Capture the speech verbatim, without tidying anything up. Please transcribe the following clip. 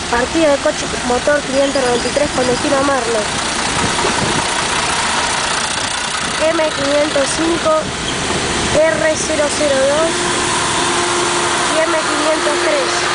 Partida de coche motor quinientos noventa y tres con destino a Merlo. M quinientos cinco, R cero cero dos y M quinientos tres.